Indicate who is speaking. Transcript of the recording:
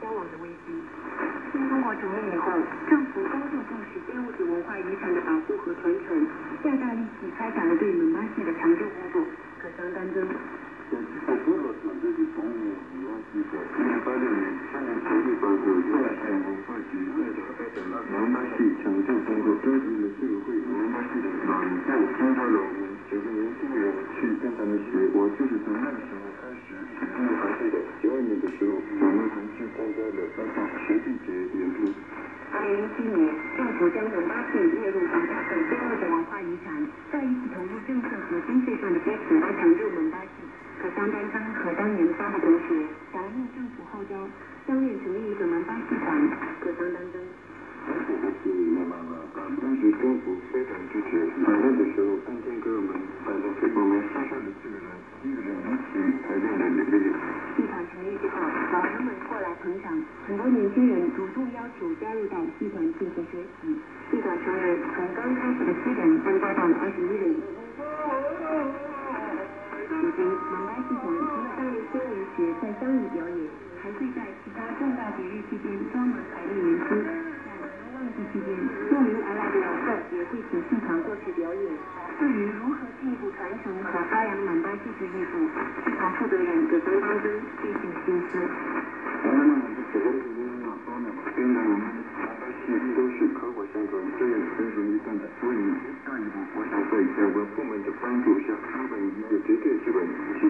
Speaker 1: 消亡的危机。新中国成立以后，政府高度重视非物质文化遗产的保护和传承，加大力气开展了对门巴戏的抢救工作，可相当真。
Speaker 2: 在基础部落团队的从业以外机构，1986年青年成立包括越南文化局带头开展了门巴戏抢救工作，召集了社会门巴戏的老人户、新家老人9个年轻人去跟他们学。我就是从那个时候开始。我还记得92年的时候，我们还去参加了1场实地节演出。
Speaker 1: 2007年，政府将门巴戏列入国家的非物质文化遗产，再一次投入政策和经费上的支持来抢救门巴戏。可相担当和当年3个同学响应政府号召，相恋成立一个门巴戏团，可相当真。
Speaker 2: 当时政府非常支持，排练的时候，3天给我们排练，我们4个人1个人一起排练的那个。
Speaker 1: 戏团成立之后，老人们过来捧场，很多年轻人主动要求加入到戏团进行学习。戏团成员从刚开始的7人增加到了21人。如今，门巴戏团除了担任新闻学在乡里表演，还会在其他重大节日期间专门排练演出。在旺季期间，慕名而来的游客也会请戏团过去表演。对于如何进一步传承和发扬门巴戏剧艺术，戏团负责人葛三当真费尽心思。
Speaker 2: 原来我们门巴戏都是口口相传，这样很容易断的，所以下一步我想在我们部门的帮助下，他们一个绝对基本。